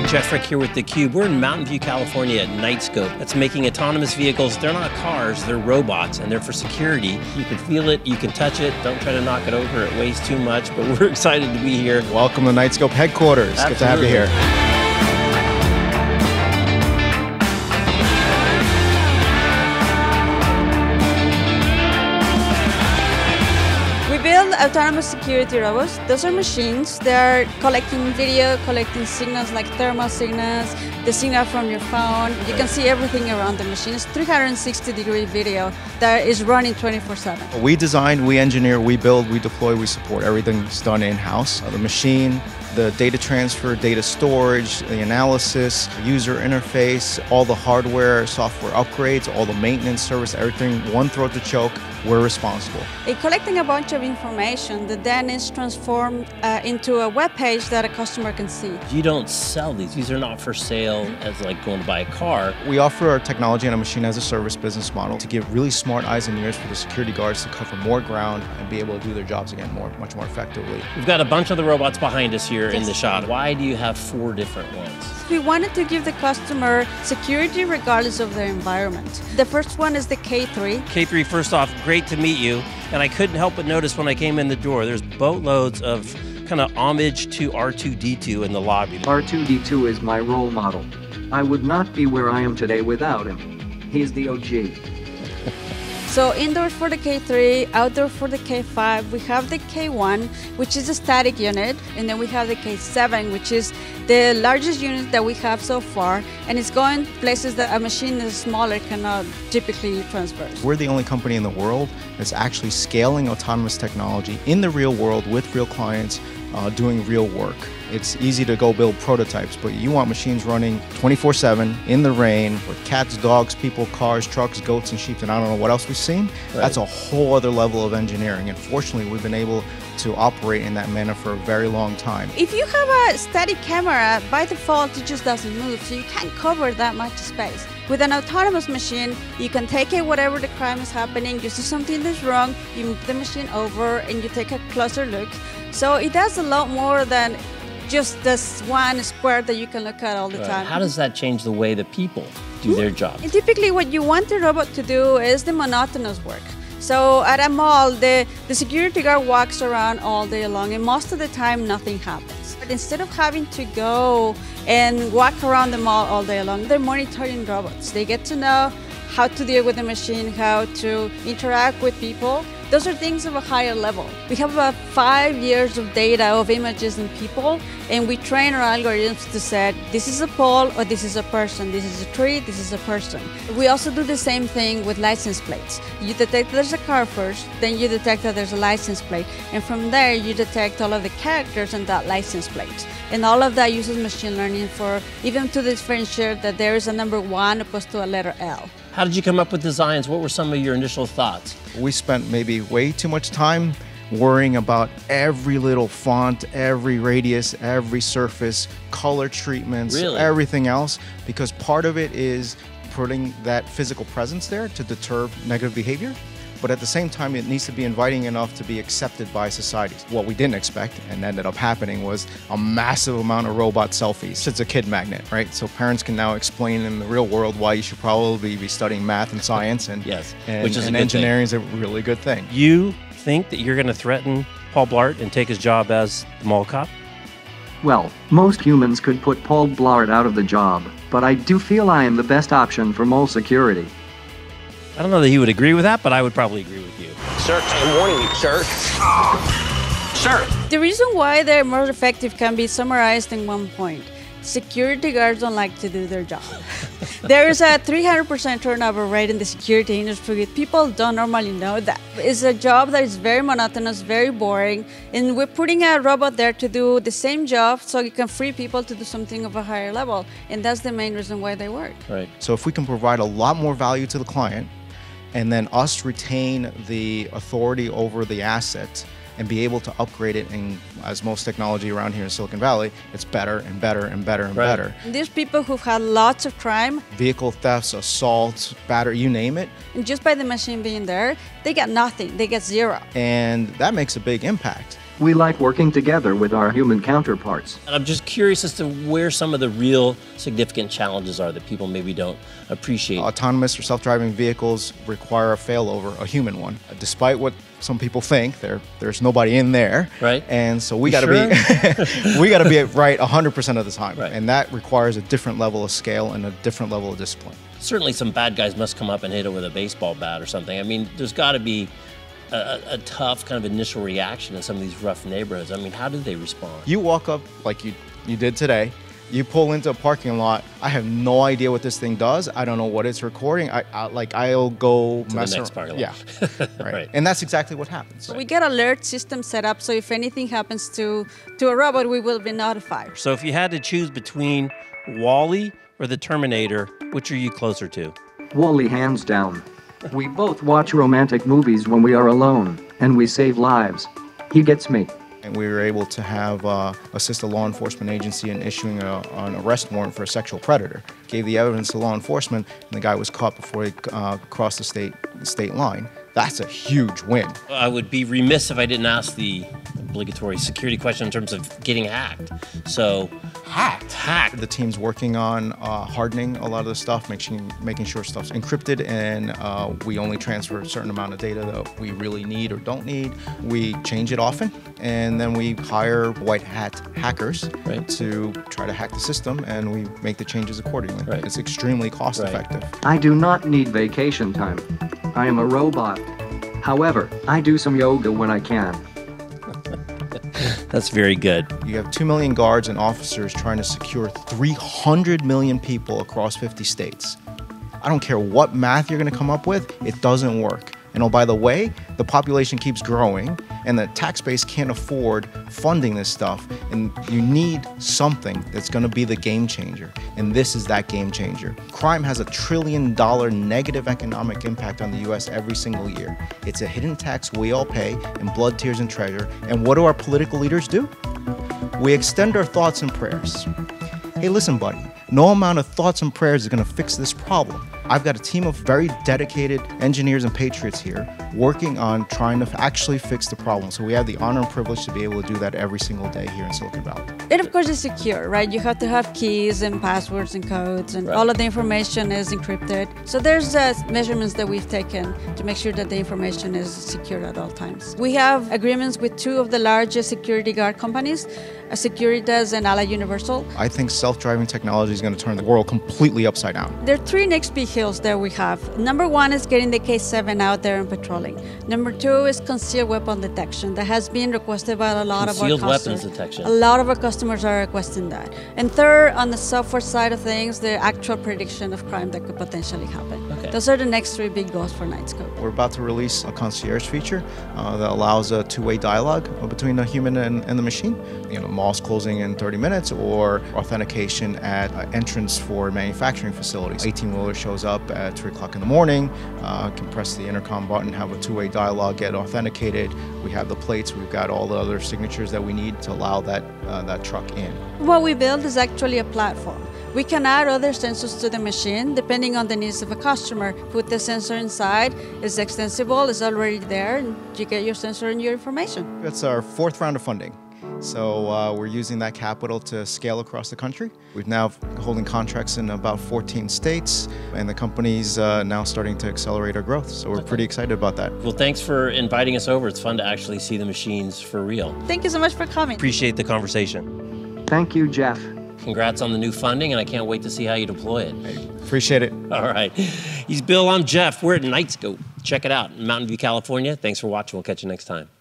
Jeff Frick here with theCUBE. We're in Mountain View, California at Knightscope. That's making autonomous vehicles. They're not cars, they're robots, and they're for security. You can feel it, you can touch it. Don't try to knock it over, it weighs too much, but we're excited to be here. Welcome to Knightscope headquarters. Absolutely. Good to have you here. Build autonomous security robots. Those are machines. They're collecting video, collecting signals like thermal signals, the signal from your phone. You can see everything around the machine. It's 360-degree video that is running 24/7. We design, we engineer, we build, we deploy, we support. Everything's done in-house. The machine, the data transfer, data storage, the analysis, user interface, all the hardware, software upgrades, all the maintenance service, everything, one throat to choke, we're responsible. Collecting a bunch of information that then is transformed into a web page that a customer can see. You don't sell these. These are not for sale as like going to buy a car. We offer our technology and a machine as a service business model to give really smart eyes and ears for the security guards to cover more ground and be able to do their jobs again much more effectively. We've got a bunch of the robots behind us here in the Yes. shop. Why do you have 4 different ones? We wanted to give the customer security regardless of their environment. The first one is the K3. K3, first off, great to meet you. And I couldn't help but notice when I came in the door, there's boatloads of kind of homage to R2-D2 in the lobby. R2-D2 is my role model. I would not be where I am today without him. He's the OG. So indoors for the K3, outdoor for the K5, we have the K1, which is a static unit, and then we have the K7, which is the largest unit that we have so far, and it's going places that a machine that's smaller cannot typically traverse. We're the only company in the world that's actually scaling autonomous technology in the real world with real clients, doing real work. It's easy to go build prototypes, but you want machines running 24/7 in the rain with cats, dogs, people, cars, trucks, goats, and sheep, and I don't know what else we've seen. Right. That's a whole other level of engineering, and fortunately we've been able to operate in that manner for a very long time. If you have a static camera, by default it just doesn't move, so you can't cover that much space. With an autonomous machine, you can take it whatever the crime is happening, you see something that's wrong, you move the machine over and you take a closer look. So it does a lot more than just this one square that you can look at all the time. How does that change the way that people do their job? And typically what you want the robot to do is the monotonous work. So at a mall, the security guard walks around all day long, and most of the time nothing happens. But instead of having to go and walk around the mall all day long, they're monitoring robots. They get to know how to deal with the machine, how to interact with people. Those are things of a higher level. We have about 5 years of data of images and people, and we train our algorithms to say, this is a pole or this is a person, this is a tree, this is a person. We also do the same thing with license plates. You detect there's a car first, then you detect that there's a license plate, and from there you detect all of the characters in that license plate. And all of that uses machine learning for even to differentiate that there is a number 1 opposed to a letter L. How did you come up with designs? What were some of your initial thoughts? We spent maybe way too much time worrying about every little font, every radius, every surface, color treatments, everything else, because part of it is putting that physical presence there to deter negative behavior. But at the same time, it needs to be inviting enough to be accepted by society. What we didn't expect and ended up happening was a massive amount of robot selfies. It's a kid magnet, right? So parents can now explain in the real world why you should probably be studying math and science, and, which is and engineering is a really good thing. You think that you're going to threaten Paul Blart and take his job as the mall cop? Well, most humans could put Paul Blart out of the job, but I do feel I am the best option for mall security. I don't know that he would agree with that, but I would probably agree with you. Sir, I'm warning you, sir. Sir! The reason why they're more effective can be summarized in one point. Security guards don't like to do their job. There is a 300% turnover rate in the security industry. People don't normally know that. It's a job that is very monotonous, very boring, and we're putting a robot there to do the same job so you can free people to do something of a higher level, and that's the main reason why they work. Right. So if we can provide a lot more value to the client, and then us retain the authority over the asset and be able to upgrade it. And as most technology around here in Silicon Valley, it's better and better and better and better. There's people who've had lots of crime. Vehicle thefts, assaults, battery, you name it. And just by the machine being there, they get nothing. They get zero. And that makes a big impact. We like working together with our human counterparts. And I'm just curious as to where some of the real significant challenges are that people maybe don't appreciate. Autonomous or self-driving vehicles require a failover, a human one. Despite what some people think, there's nobody in there. Right. And so we got to be we got to be right 100% of the time. Right. And that requires a different level of scale and a different level of discipline. Certainly some bad guys must come up and hit it with a baseball bat or something. I mean, there's got to be a tough kind of initial reaction in some of these rough neighborhoods. I mean, how do they respond? You walk up like you did today. You pull into a parking lot. I have no idea what this thing does. I don't know what it's recording. I'll go to mess the next around. parking lot. Yeah, right. And that's exactly what happens. We get alert system set up, so if anything happens to a robot, we will be notified. So if you had to choose between WALL-E or the Terminator, which are you closer to? WALL-E, hands down. We both watch romantic movies when we are alone, and we save lives. He gets me. And we were able to have assist a law enforcement agency in issuing an arrest warrant for a sexual predator. Gave the evidence to law enforcement, and the guy was caught before he crossed the state line. That's a huge win. I would be remiss if I didn't ask the obligatory security question in terms of getting hacked. So, hacked. The team's working on hardening a lot of the stuff, making sure stuff's encrypted, and we only transfer a certain amount of data that we really need or don't need. We change it often, and then we hire white hat hackers to try to hack the system, and we make the changes accordingly. Right. It's extremely cost effective. I do not need vacation time. I am a robot. However, I do some yoga when I can. That's very good. You have 2 million guards and officers trying to secure 300 million people across 50 states. I don't care what math you're going to come up with, it doesn't work. And oh, by the way, the population keeps growing, and the tax base can't afford funding this stuff, and you need something that's going to be the game changer, and this is that game changer. Crime has $1 trillion negative economic impact on the U.S. every single year. It's a hidden tax we all pay in blood, tears, and treasure, and what do our political leaders do? We extend our thoughts and prayers. Hey, listen, buddy, no amount of thoughts and prayers is going to fix this problem. I've got a team of very dedicated engineers and patriots here working on trying to actually fix the problem. So we have the honor and privilege to be able to do that every single day here in Silicon Valley. And of course it's secure, right? You have to have keys and passwords and codes, and all of the information is encrypted. So there's measurements that we've taken to make sure that the information is secure at all times. We have agreements with 2 of the largest security guard companies, Securitas and Ally Universal. I think self-driving technology is going to turn the world completely upside down. There are 3 next big hills that we have. Number 1 is getting the K7 out there and patrolling. Number 2 is concealed weapon detection. That has been requested by a lot of our customers. Concealed weapons detection. A lot of our customers are requesting that. And third, on the software side of things, the actual prediction of crime that could potentially happen. Okay. Those are the next 3 big goals for Knightscope. We're about to release a concierge feature that allows a 2-way dialogue between the human and the machine. You know, malls closing in 30 minutes, or authentication at entrance for manufacturing facilities. 18-wheeler shows up at 3 o'clock in the morning, can press the intercom button, have a 2-way dialogue, get authenticated. We have the plates, we've got all the other signatures that we need to allow that truck in. What we build is actually a platform. We can add other sensors to the machine depending on the needs of a customer. Put the sensor inside, it's extensible, it's already there, and you get your sensor and your information. That's our 4th round of funding. So we're using that capital to scale across the country. We're now holding contracts in about 14 states, and the company's now starting to accelerate our growth. So we're pretty excited about that. Well, thanks for inviting us over. It's fun to actually see the machines for real. Thank you so much for coming. Appreciate the conversation. Thank you, Jeff. Congrats on the new funding, and I can't wait to see how you deploy it. Hey, appreciate it. All right. He's Bill, I'm Jeff. We're at Knightscope. Check it out in Mountain View, California. Thanks for watching. We'll catch you next time.